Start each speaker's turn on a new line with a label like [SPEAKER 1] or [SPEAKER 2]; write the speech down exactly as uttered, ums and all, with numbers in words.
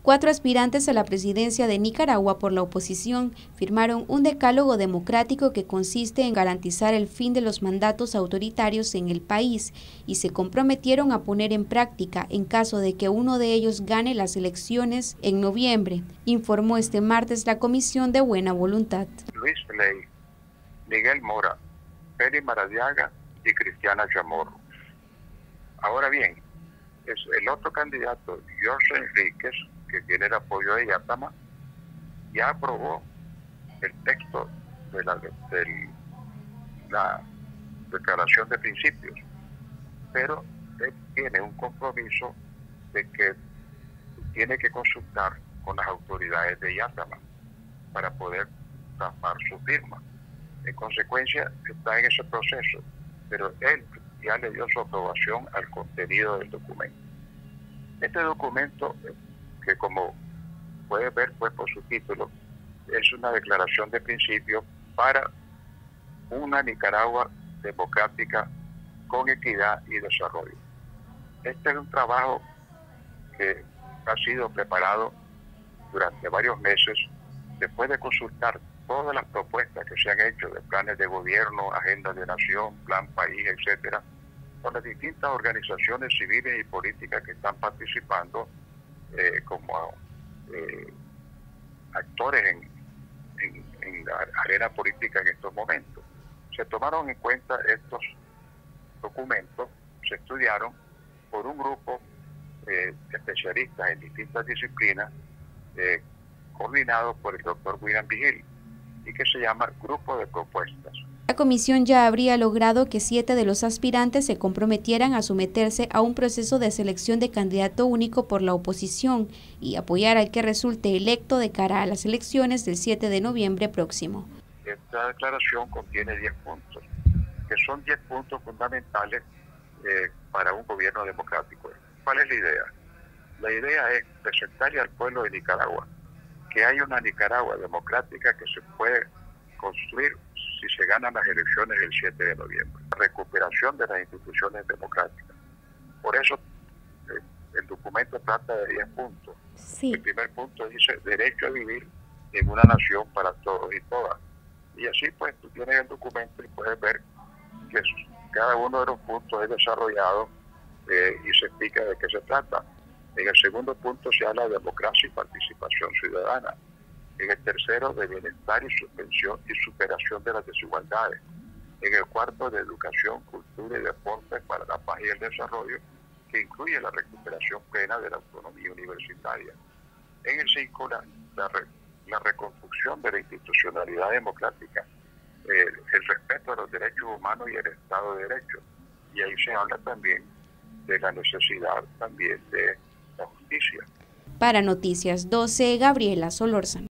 [SPEAKER 1] Cuatro aspirantes a la presidencia de Nicaragua por la oposición firmaron un decálogo democrático que consiste en garantizar el fin de los mandatos autoritarios en el país y se comprometieron a poner en práctica en caso de que uno de ellos gane las elecciones en noviembre, informó este martes la Comisión de Buena Voluntad.
[SPEAKER 2] Luis Ley, Miguel Mora, Feli Maradiaga y Cristiana Chamorro. Ahora bien, es el otro candidato, Jorge Enríquez, que tiene el apoyo de Yatama, ya aprobó el texto de la, de la declaración de principios, pero él tiene un compromiso de que tiene que consultar con las autoridades de Yatama para poder tapar su firma. En consecuencia, está en ese proceso, pero él ya le dio su aprobación al contenido del documento. Este documento, que como puede ver pues por su título, es una declaración de principio para una Nicaragua democrática con equidad y desarrollo. Este es un trabajo que ha sido preparado durante varios meses después de consultar todas las propuestas que se han hecho de planes de gobierno, agenda de nación, plan país, etcétera, con las distintas organizaciones civiles y políticas que están participando eh, como eh, actores en, en, en la arena política en estos momentos. Se tomaron en cuenta estos documentos, se estudiaron por un grupo eh, de especialistas en distintas disciplinas, eh, coordinado por el doctor William Vigil, y que se llama Grupo de Propuestas.
[SPEAKER 1] La comisión ya habría logrado que siete de los aspirantes se comprometieran a someterse a un proceso de selección de candidato único por la oposición y apoyar al que resulte electo de cara a las elecciones del siete de noviembre próximo.
[SPEAKER 2] Esta declaración contiene diez puntos, que son diez puntos fundamentales eh, para un gobierno democrático. ¿Cuál es la idea? La idea es presentarle al pueblo de Nicaragua que hay una Nicaragua democrática que se puede construir si se ganan las elecciones el siete de noviembre. La recuperación de las instituciones democráticas. Por eso eh, el documento trata de diez puntos.
[SPEAKER 1] Sí.
[SPEAKER 2] El primer punto dice derecho a vivir en una nación para todos y todas. Y así pues tú tienes el documento y puedes ver que cada uno de los puntos es desarrollado eh, y se explica de qué se trata. En el segundo punto se habla de democracia y participación ciudadana. En el tercero, de bienestar y suspensión y superación de las desigualdades. En el cuarto, de educación, cultura y deporte para la paz y el desarrollo, que incluye la recuperación plena de la autonomía universitaria. En el cinco, la, la, la reconstrucción de la institucionalidad democrática, eh, el respeto a los derechos humanos y el Estado de Derecho. Y ahí se habla también de la necesidad también de la justicia.
[SPEAKER 1] Para Noticias doce, Gabriela Solórzano.